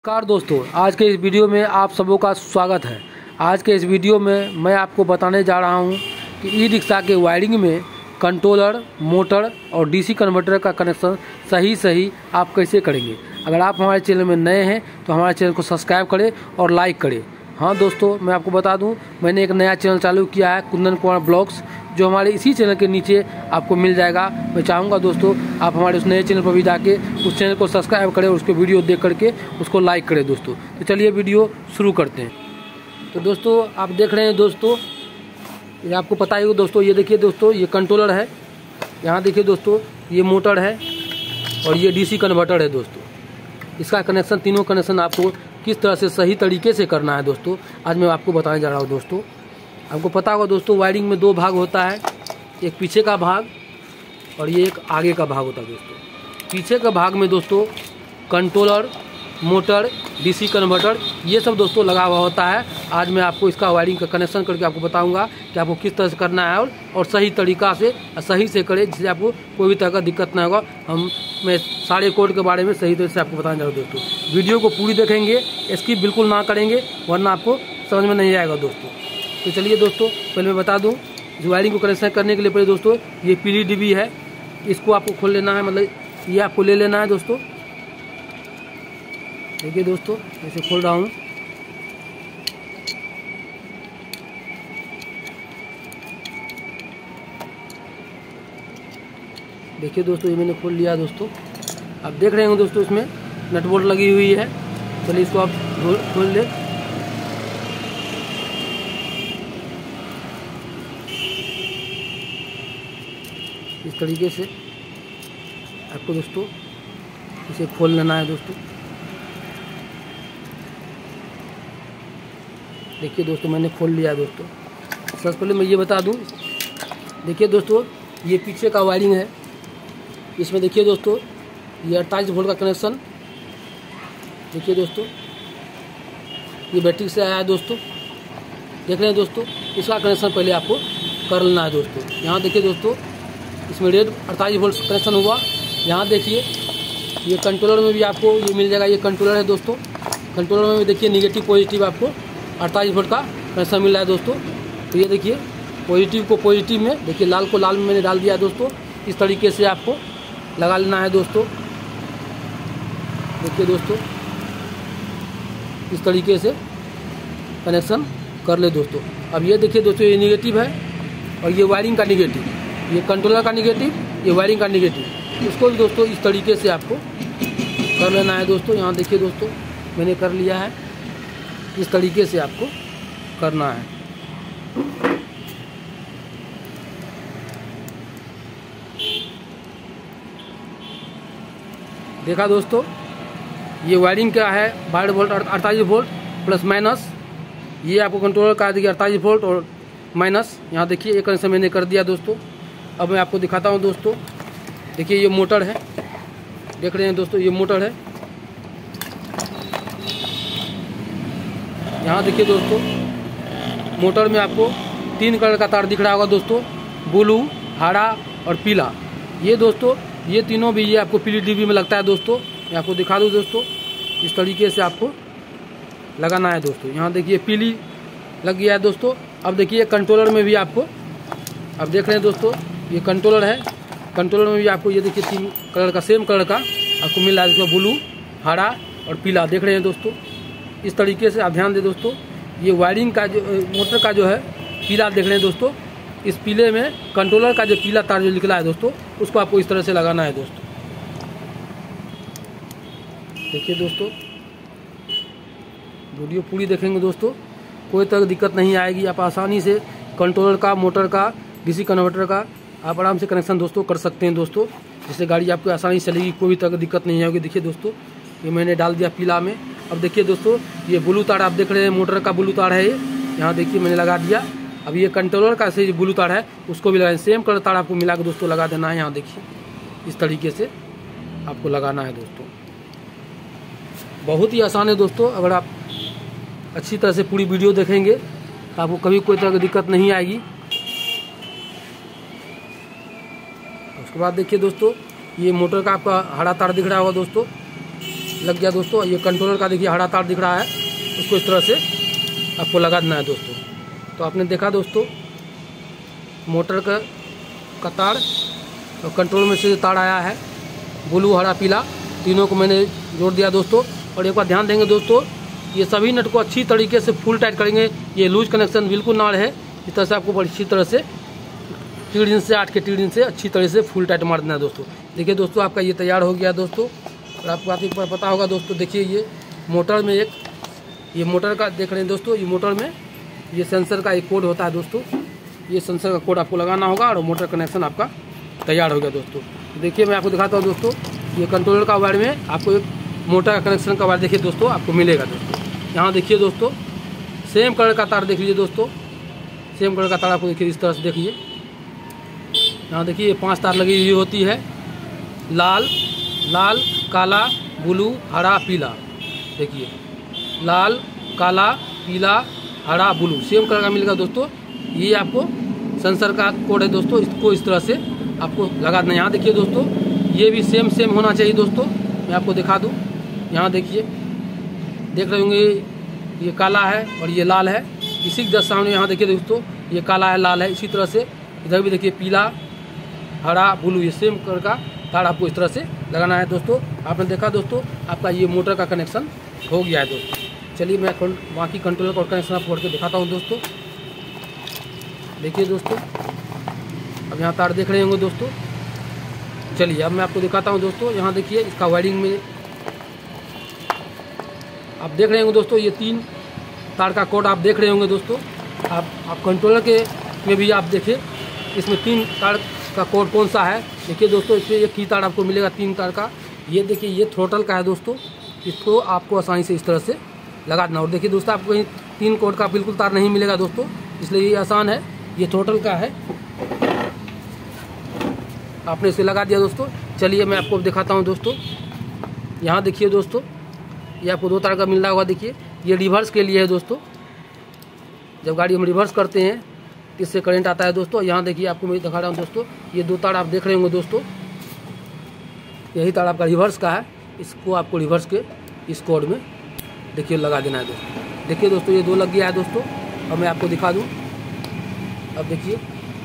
नमस्कार दोस्तों, आज के इस वीडियो में आप सबों का स्वागत है। आज के इस वीडियो में मैं आपको बताने जा रहा हूं कि ई रिक्शा के वायरिंग में कंट्रोलर, मोटर और डीसी कन्वर्टर का कनेक्शन सही आप कैसे करेंगे। अगर आप हमारे चैनल में नए हैं तो हमारे चैनल को सब्सक्राइब करें और लाइक करें। हाँ दोस्तों, मैं आपको बता दूं, मैंने एक नया चैनल चालू किया है, कुंदन कुमार ब्लॉग्स, जो हमारे इसी चैनल के नीचे आपको मिल जाएगा। मैं चाहूँगा दोस्तों आप हमारे उस नए चैनल पर भी जाके उस चैनल को सब्सक्राइब करें और उसके वीडियो देख करके उसको लाइक करें दोस्तों। तो चलिए वीडियो शुरू करते हैं। तो दोस्तों आप देख रहे हैं दोस्तों, ये आपको पता ही हो दोस्तों, ये देखिए दोस्तों, ये कंट्रोलर है, यहाँ देखिए दोस्तों, ये मोटर है और ये डीसी कन्वर्टर है दोस्तों। इसका कनेक्शन, तीनों कनेक्शन आपको किस तरह से सही तरीके से करना है दोस्तों, आज मैं आपको बताने जा रहा हूँ दोस्तों। आपको पता होगा दोस्तों, वायरिंग में दो भाग होता है, एक पीछे का भाग और ये एक आगे का भाग होता है दोस्तों। पीछे का भाग में दोस्तों कंट्रोलर, मोटर, डीसी कन्वर्टर, ये सब दोस्तों लगा हुआ होता है। आज मैं आपको इसका वायरिंग का कनेक्शन करके आपको बताऊंगा कि आपको किस तरह से करना है और सही तरीका से सही से करें, जिससे आपको कोई भी तरह का दिक्कत ना होगा। मैं सारे कोड के बारे में सही तरह से आपको बताने जा रहा हूँ दोस्तों। वीडियो को पूरी देखेंगे, स्किप बिल्कुल ना करेंगे, वरना आपको समझ में नहीं आएगा दोस्तों। तो चलिए दोस्तों, पहले मैं बता दूं, इस वायरिंग को कनेक्शन करने के लिए पहले दोस्तों ये PDB है, इसको आपको खोल लेना है, मतलब ये आपको ले लेना है दोस्तों। देखिए दोस्तों, ऐसे खोल रहा हूँ। देखिए दोस्तों, ये मैंने खोल लिया दोस्तों। आप देख रहे होंगे दोस्तों, इसमें नट बोल्ट लगी हुई है। चलिए इसको आप खोल ले। इस तरीके से आपको दोस्तों इसे खोल लेना है दोस्तों। देखिए दोस्तों, मैंने खोल लिया है दोस्तों। सबसे पहले मैं ये बता दूं, देखिए दोस्तों, ये पीछे का वायरिंग है। इसमें देखिए दोस्तों, ये 28 वोल्ट का कनेक्शन, देखिए दोस्तों, ये बैटरी से आया है दोस्तों। देख रहे हैं दोस्तों, इसका कनेक्शन पहले आपको कर लेना है दोस्तों। यहाँ देखिए दोस्तों, इसमें रेड 28 वोल्ट कनेक्शन हुआ। यहाँ देखिए, ये कंट्रोलर में भी आपको ये मिल जाएगा, ये कंट्रोलर है दोस्तों। कंट्रोलर में भी देखिए निगेटिव पॉजिटिव आपको 28 वोल्ट का कनेक्शन मिल रहा है दोस्तों। तो ये देखिए, पॉजिटिव को पॉजिटिव में, देखिए लाल को लाल में मैंने डाल दिया है दोस्तों। इस तरीके से आपको लगा लेना है दोस्तों। देखिए दोस्तों, इस तरीके से कनेक्शन कर ले दोस्तों। अब ये देखिए दोस्तों, ये निगेटिव है और ये वायरिंग का निगेटिव, ये कंट्रोलर का निगेटिव, ये वायरिंग का निगेटिव। इसको भी दोस्तों इस तरीके से आपको कर लेना है दोस्तों। यहाँ देखिए दोस्तों, मैंने कर लिया है, इस तरीके से आपको करना है। देखा दोस्तों, ये वायरिंग क्या है, 12 वोल्ट 28 वोल्ट प्लस माइनस, ये आपको कंट्रोलर का देखिए 28 वोल्ट और माइनस। यहाँ देखिए एक कनेक्शन मैंने कर दिया दोस्तों। अब मैं आपको दिखाता हूँ दोस्तों। देखिए ये मोटर है, देख रहे हैं दोस्तों, ये मोटर है। यहाँ देखिए दोस्तों, मोटर में आपको 3 कलर का तार दिख रहा होगा दोस्तों, ब्लू, हरा और पीला। ये दोस्तों, ये तीनों भी ये आपको PDB में लगता है दोस्तों। मैं आपको दिखा दूँ दोस्तों, इस तरीके से आपको लगाना है दोस्तों। यहाँ देखिए पीली लग गया है दोस्तों। अब देखिए कंट्रोलर में भी आपको, अब देख रहे हैं दोस्तों, ये कंट्रोलर है, कंट्रोलर में भी आपको ये देखिए 3 कलर का, सेम कलर का आपको मिल रहा है इसमें, ब्लू, हरा और पीला। देख रहे हैं दोस्तों, इस तरीके से आप ध्यान दें दोस्तों। ये वायरिंग का जो मोटर का जो है पीला देख रहे हैं दोस्तों, इस पीले में कंट्रोलर का जो पीला तार जो निकला है दोस्तों, उसको आपको इस तरह से लगाना है दोस्तों। देखिए दोस्तों, वीडियो पूरी देखेंगे दोस्तों, कोई तरह की दिक्कत नहीं आएगी। आप आसानी से कंट्रोलर का, मोटर का, डीसी कन्वर्टर का आप आराम से कनेक्शन दोस्तों कर सकते हैं दोस्तों, जिससे गाड़ी आपको आसानी से चलेगी, कोई भी तरह की दिक्कत नहीं आएगी। देखिए दोस्तों, ये मैंने डाल दिया पीला में। अब देखिए दोस्तों, ये ब्लू तार आप देख रहे हैं, मोटर का ब्लू तार है ये, यहाँ देखिए मैंने लगा दिया। अब ये कंट्रोलर का से जो ब्लू तार है उसको भी लगाएं, सेम कलर तार आपको मिला के दोस्तों लगा देना है। यहाँ देखिए इस तरीके से आपको लगाना है दोस्तों। बहुत ही आसान है दोस्तों। अगर आप अच्छी तरह से पूरी वीडियो देखेंगे तो आपको कभी कोई तरह की दिक्कत नहीं आएगी। उसके बाद देखिए दोस्तों, ये मोटर का आपका हरा तार दिख रहा होगा दोस्तों, लग गया दोस्तों। ये कंट्रोलर का देखिए हरा तार दिख रहा है, उसको इस तरह से आपको लगा देना है दोस्तों। तो आपने देखा दोस्तों मोटर का तार और कंट्रोल में से तार आया है, ब्लू हरा पीला तीनों को मैंने जोड़ दिया दोस्तों। और एक बार ध्यान देंगे दोस्तों, ये सभी नट को अच्छी तरीके से फुल टाइट करेंगे। ये लूज कनेक्शन बिल्कुल ना रहे, इस तरह से आपको अच्छी तरह से 3 इंच से 8 के 3 इंच से अच्छी तरह से फुल टाइट मार देना है दोस्तों। देखिए दोस्तों आपका ये तैयार हो गया दोस्तों। और आपको एक बार पता होगा दोस्तों, देखिए ये मोटर में ये मोटर का देख रहे हैं दोस्तों, ये मोटर में ये सेंसर का एक कोड होता है दोस्तों। ये सेंसर का कोड आपको लगाना होगा और मोटर कनेक्शन आपका तैयार हो गया दोस्तों। देखिए मैं आपको दिखाता हूँ दोस्तों, ये कंट्रोलर का वायर में आपको एक मोटर का कनेक्शन का वायर देखिए दोस्तों आपको मिलेगा दोस्तों। यहाँ देखिए दोस्तों सेम कलर का तार देख लीजिए दोस्तों, सेम कलर का तार आपको देखिए इस तरह से देखिए। यहाँ देखिए 5 तार लगी हुई होती है, लाल लाल काला ब्लू हरा पीला। देखिए लाल काला पीला हरा ब्लू सेम कलर का मिलेगा दोस्तों। ये आपको सेंसर का कोड है दोस्तों, इसको इस तरह से आपको लगा देना। यहाँ देखिए दोस्तों ये भी सेम होना चाहिए दोस्तों। मैं आपको दिखा दूँ, यहाँ देखिए देख रहे होंगे ये काला है और ये लाल है। इसी के जस्ट सामने यहाँ देखिए दोस्तों ये काला है लाल है, इसी तरह से इधर भी देखिए पीला हरा ब्लू ये सेम कलर का तार आपको इस तरह से लगाना है दोस्तों। आपने देखा दोस्तों आपका ये मोटर का कनेक्शन हो गया है दोस्तों। चलिए मैं बाकी कंट्रोलर का कनेक्शन आपको करके दिखाता हूँ दोस्तों। देखिए दोस्तों अब यहाँ तार देख रहे होंगे दोस्तों। चलिए अब मैं आपको दिखाता हूँ दोस्तों। यहाँ देखिए इसका वायरिंग में आप देख रहे होंगे दोस्तों, ये 3 तार का कोड आप देख रहे होंगे दोस्तों। आप कंट्रोलर के में भी आप देखिए इसमें 3 तार का कोड कौन सा है। देखिए दोस्तों इसमें एक ही तार आपको मिलेगा 3 तार का। ये देखिए ये थ्रोटल का है दोस्तों, इसको आपको आसानी से इस तरह से लगा देना। और देखिए दोस्तों आपको कहीं 3 कोड का बिल्कुल तार नहीं मिलेगा दोस्तों, इसलिए ये आसान है। ये थ्रोटल का है, आपने इसे लगा दिया दोस्तों। चलिए मैं आपको दिखाता हूँ दोस्तों। यहाँ देखिए दोस्तों ये आपको 2 तार का मिल रहा होगा। देखिए ये रिवर्स के लिए है दोस्तों, जब गाड़ी हम रिवर्स करते हैं इससे करंट आता है दोस्तों। यहाँ देखिए आपको मैं दिखा रहा हूँ दोस्तों, ये 2 तार आप देख रहे होंगे दोस्तों, यही तार आपका रिवर्स का है। इसको आपको रिवर्स के इस कोड में देखिए लगा देना है दोस्तों। देखिए दोस्तों ये 2 लग गया है दोस्तों। अब मैं आपको दिखा दूँ, अब देखिए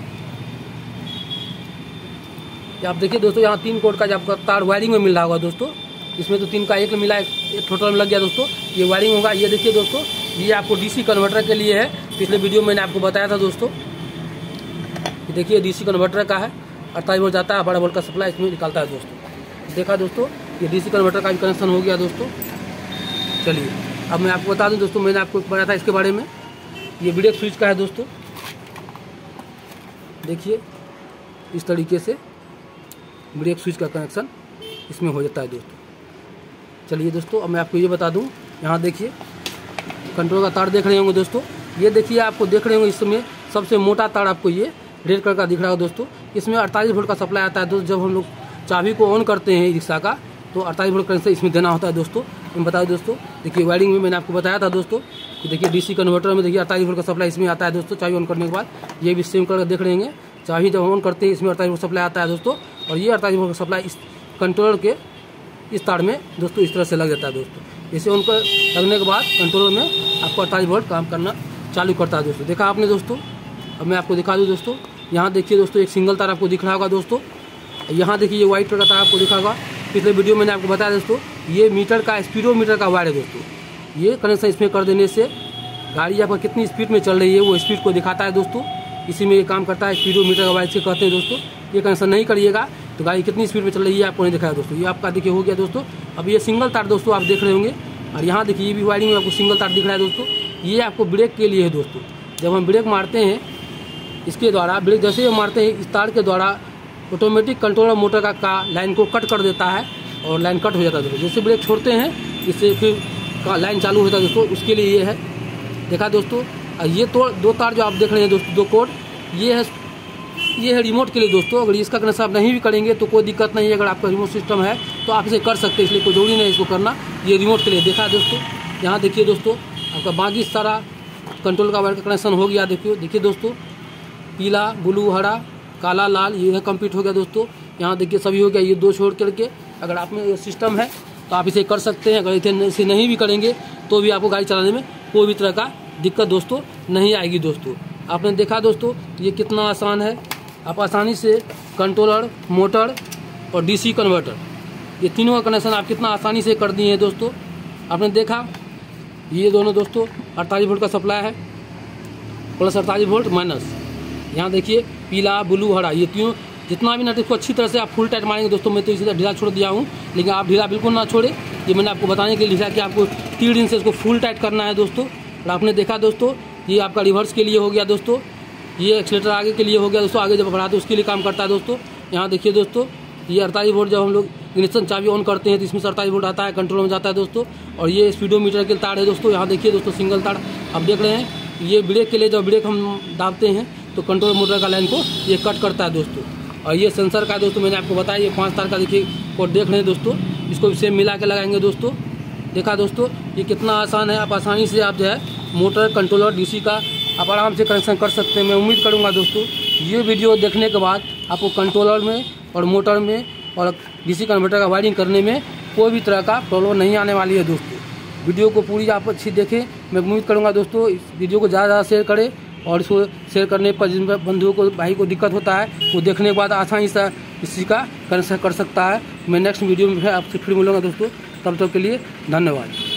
आप देखिए दोस्तों यहाँ 3 कोड का जब आपका तार वायरिंग में मिल रहा होगा दोस्तों। इसमें तो 3 का 1 मिला है, एक टोटल में लग गया दोस्तों। ये वायरिंग होगा। ये देखिए दोस्तों ये आपको डीसी कन्वर्टर के लिए है, पिछले वीडियो में मैंने आपको बताया था दोस्तों। ये देखिए डीसी कन्वर्टर का है, 48 वोल्ट जाता है, 12 वोल्ट का सप्लाई इसमें निकालता है दोस्तों। देखा दोस्तों ये डीसी कन्वर्टर का भी कनेक्शन हो गया दोस्तों। चलिए अब मैं आपको बता दूँ दोस्तों, मैंने आपको बताया था इसके बारे में। ये ब्रेक स्विच का है दोस्तों, देखिए इस तरीके से ब्रेक स्विच का कनेक्शन इसमें हो जाता है दोस्तों। चलिए दोस्तों अब मैं आपको ये बता दूं, यहाँ देखिए कंट्रोल का तार देख रहे होंगे दोस्तों। ये देखिए आपको देख रहे होंगे इसमें सबसे मोटा तार आपको ये रेड कलर का दिख रहा है दोस्तों। इसमें 48 वोल्ट का सप्लाई आता है दोस्तों। जब हम लोग चाबी को ऑन करते हैं रिक्शा का तो 48 वोल्ट कनेक्शन इसमें देना होता है दोस्तों। मैं बता दूं दोस्तों, देखिए वायरिंग में मैंने आपको बताया था दोस्तों कि देखिए डीसी कन्वर्टर में देखिए 48 वोल्ट का सप्लाई इसमें आता है दोस्तों। चाबी ऑन करने के बाद ये भी सेम कलर देख रहे होंगे, चाबी जब ऑन करते हैं इसमें 48 वोल्ट सप्लाई आता है दोस्तों। और ये 48 वोल्ट का सप्लाई इस कंट्रोलर के इस तार में दोस्तों इस तरह से लग जाता है दोस्तों। इसे ऑन कर लगने के बाद कंट्रोलर में आपको 48 वोल्ट काम करना चालू करता है दोस्तों। देखा आपने दोस्तों। अब मैं आपको दिखा दूँ दोस्तों, यहाँ देखिए दोस्तों एक सिंगल तार आपको दिख रहा होगा दोस्तों। यहाँ देखिए ये व्हाइट कलर का तार आपको दिखा होगा, पिछले वीडियो मैंने आपको बताया दोस्तों। ये मीटर का स्पीडोमीटर का वायर है दोस्तों। ये कनेक्शन इसमें कर देने से गाड़ी आपका कितनी स्पीड में चल रही है वो स्पीड को दिखाता है दोस्तों। इसी में ये काम करता है, स्पीडोमीटर का वायर से कहते हैं दोस्तों। ये कनेक्शन नहीं करिएगा तो गाड़ी कितनी स्पीड में चल रही है आपको नहीं दिखाया दोस्तों। ये आपका देखिए हो गया दोस्तों। अब ये सिंगल तार दोस्तों आप देख रहे होंगे। और यहाँ देखिए ये भी वायरिंग में आपको सिंगल तार दिख रहा है दोस्तों। ये आपको ब्रेक के लिए है दोस्तों। जब हम ब्रेक मारते हैं इसके द्वारा, ब्रेक जैसे ही मारते हैं इस तार के द्वारा ऑटोमेटिक कंट्रोलर मोटर का लाइन को कट कर देता है और लाइन कट हो जाता है दोस्तों। जैसे ब्रेक छोड़ते हैं इससे फिर लाइन चालू होता है दोस्तों, उसके लिए ये है। देखा दोस्तों। ये तो 2 तार जो आप देख रहे हैं दोस्तों, 2 कोड, ये है रिमोट के लिए दोस्तों। अगर इसका कनेक्शन आप नहीं भी करेंगे तो कोई दिक्कत नहीं है। अगर आपका रिमोट सिस्टम है तो आप इसे कर सकते हैं, इसलिए कोई जरूरी नहीं इसको करना। ये रिमोट के लिए देखा दोस्तों। यहाँ देखिए दोस्तों आपका बाकी सारा कंट्रोल का वायर का कनेक्शन हो गया। देखिए दोस्तों पीला ब्लू हरा काला लाल ये कंप्लीट हो गया दोस्तों। यहाँ देखिए सभी हो गया, ये 2 छोड़ करके। अगर आप में ये सिस्टम है तो आप इसे कर सकते हैं। अगर इसे नहीं भी करेंगे तो भी आपको गाड़ी चलाने में कोई भी तरह का दिक्कत दोस्तों नहीं आएगी। दोस्तों आपने देखा दोस्तों ये कितना आसान है। आप आसानी से कंट्रोलर, मोटर और डीसी कन्वर्टर, ये तीनों का कनेक्शन आप कितना आसानी से कर दिए हैं। दोस्तों आपने देखा ये दोनों दोस्तों 48 वोल्ट का सप्लाई है, प्लस 48 वोल्ट माइनस। यहाँ देखिए पीला, ब्लू, हरा, ये तीनों जितना भी नट इसको अच्छी तरह से आप फुल टाइट मारेंगे दोस्तों। मैं तो इसी तरह ढीला छोड़ दिया हूँ, लेकिन आप ढीला बिल्कुल ना छोड़े। ये मैंने आपको बताने के लिए लिखा कि आपको 3 दिन से इसको फुल टाइट करना है दोस्तों। और आपने देखा दोस्तों ये आपका रिवर्स के लिए हो गया दोस्तों, ये एक्सीलेटर आगे के लिए हो गया दोस्तों, आगे जब बढ़ाते उसके लिए काम करता है दोस्तों। यहाँ देखिए दोस्तों ये 48 वोल्ट जब हम लोग इग्निशन चाबी ऑन करते हैं तो इसमें से 48 वोल्ट आता है, कंट्रोल में जाता है दोस्तों। और ये स्पीडोमीटर के तार है दोस्तों। यहाँ देखिए दोस्तों सिंगल तार आप देख रहे हैं। ये ब्रेक के लिए जब ब्रेक हम दाबते हैं तो कंट्रोल मोटर का लाइन को ये कट करता है दोस्तों। और ये सेंसर का दोस्तों मैंने आपको बताया, ये 5 तार का देखिए कोड देख रहे हैं दोस्तों। इसको सेम मिला के लगाएंगे दोस्तों। देखा दोस्तों ये कितना आसान है। आप आसानी से आप जो है मोटर, कंट्रोलर, डीसी का आप आराम से कनेक्शन कर सकते हैं। मैं उम्मीद करूंगा दोस्तों ये वीडियो देखने के बाद आपको कंट्रोलर में और मोटर में और डीसी कन्वर्टर का वायरिंग करने में कोई भी तरह का प्रॉब्लम नहीं आने वाली है दोस्तों। वीडियो को पूरी आप अच्छी देखें। मैं उम्मीद करूंगा दोस्तों इस वीडियो को ज़्यादा शेयर करें, और इसको शेयर करने पर जिन बंधुओं को, भाई को दिक्कत होता है वो देखने के बाद आसानी से इसी का कनेक्शन कर सकता है। मैं नेक्स्ट वीडियो में आपसे फिर मिलूंगा दोस्तों। तब तक के लिए धन्यवाद।